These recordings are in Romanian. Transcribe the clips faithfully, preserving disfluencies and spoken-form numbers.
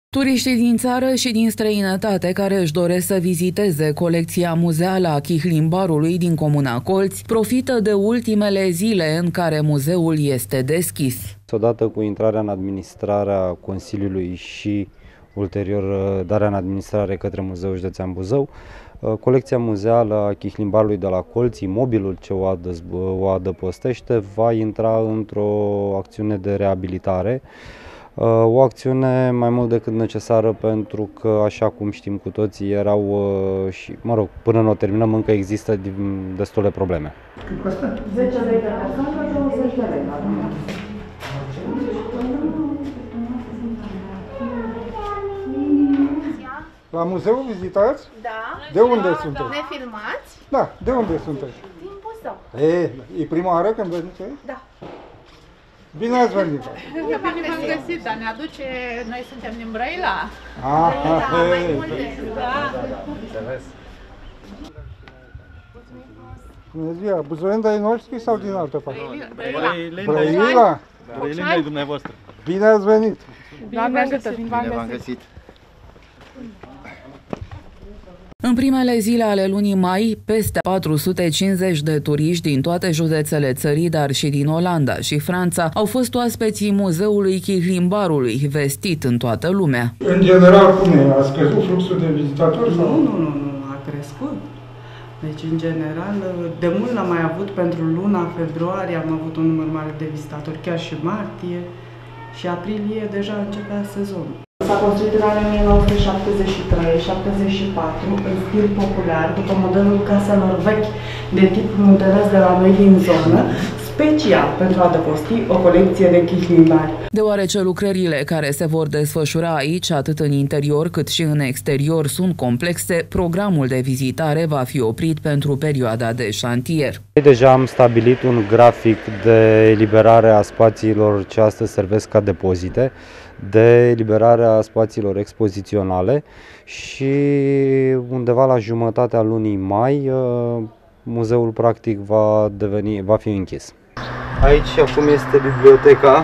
Turiștii din țară și din străinătate care își doresc să viziteze colecția muzeală a Chihlimbarului din Comuna Colți profită de ultimele zile în care muzeul este deschis. Odată cu intrarea în administrarea Consiliului și ulterior darea în administrare către Muzeul Județean Buzău, colecția muzeală a Chihlimbarului de la Colți, imobilul ce o, adă, o adăpostește, va intra într-o acțiune de reabilitare. O acțiune mai mult decât necesară pentru că, așa cum știm cu toții, erau și, mă rog, până nu o terminăm, încă există destule probleme. zece lei de persoană, douăzeci de lei. La muzeu vizitați? Da. De unde da, sunteți? Ne filmați? Da, de unde sunteți? Din Buzău. E, e prima oară când veniți aici? Da. Bine ați venit! Bine v-am găsit, dar ne aduce, noi suntem din Brăila. Ah, Brăila, mai multe. Da. Bună ziua! Buzoieni ai noștri sau din altă parte? Brăila. Brăila? Brăila e dumneavoastră. Bine ați venit! Bine v-am găsit. Bine v-am găsit. În primele zile ale lunii mai, peste patru sute cincizeci de turiști din toate județele țării, dar și din Olanda și Franța, au fost oaspeții muzeului Chihlimbarului, vestit în toată lumea. În general, cum e? A scăzut fluxul de vizitatori? Nu, nu, nu, nu, a crescut. Deci, în general, de mult n-am mai avut, pentru luna februarie am avut un număr mare de vizitatori, chiar și martie, și aprilie deja începea sezonul. S-a construit în anii o mie nouă sute șaptezeci și trei șaptezeci și patru în stil popular, după modelul caselor vechi de tip muntelesc de la noi din zonă, special pentru a adăposti o colecție de chihlimbari. Deoarece lucrările care se vor desfășura aici, atât în interior cât și în exterior, sunt complexe, programul de vizitare va fi oprit pentru perioada de șantier. Deja am stabilit un grafic de eliberare a spațiilor ce astăzi servesc ca depozite, de eliberarea spațiilor expoziționale și undeva la jumătatea lunii mai muzeul practic va deveni, va fi închis. Aici acum este biblioteca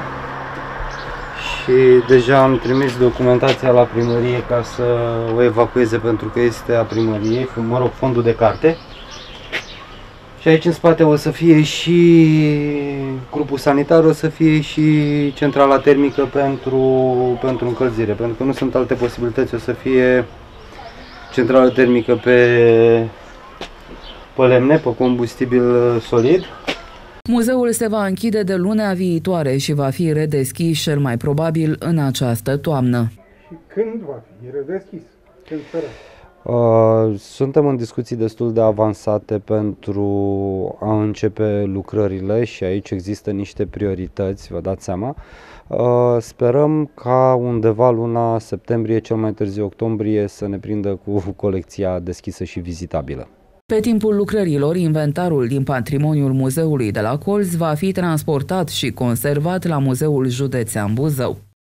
și deja am trimis documentația la primărie ca să o evacueze pentru că este a primăriei, mă rog, fondul de carte. Și aici în spate o să fie și grupul sanitar, o să fie și centrala termică pentru, pentru încălzire, pentru că nu sunt alte posibilități, o să fie centrală termică pe, pe lemne, pe combustibil solid. Muzeul se va închide de lunea viitoare și va fi redeschis cel mai probabil în această toamnă. Și când va fi redeschis? Când sperați? Suntem în discuții destul de avansate pentru a începe lucrările și aici există niște priorități, vă dați seama. Sperăm ca undeva luna septembrie, cel mai târziu octombrie, să ne prindă cu colecția deschisă și vizitabilă. Pe timpul lucrărilor, inventarul din patrimoniul muzeului de la Colți va fi transportat și conservat la Muzeul Județean Buzău.